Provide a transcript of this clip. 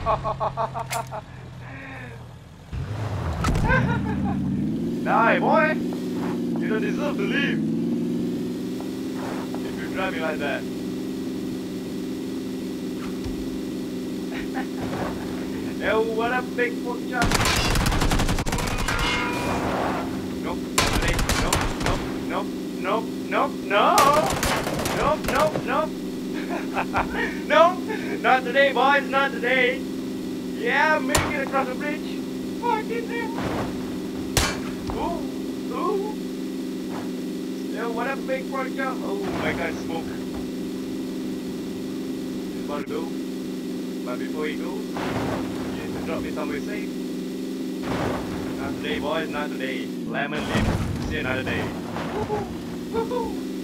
Die, boy! You don't deserve to live if you drive me like that. Yo, what a big pork chop! Nope, not today. Nope, nope, nope, nope, nope, no! Nope, nope, nope! Nope, not today, boys, not today! Yeah, I'm making it across the bridge! Fucking hell! Ooh, ooh! Yo, what a big pork chop! Oh my god, smoke! He's about to go. But before he goes, you need to drop me somewhere safe. Not today, boys, not today. Lemon leaf. See you another day. Woohoo! Woohoo!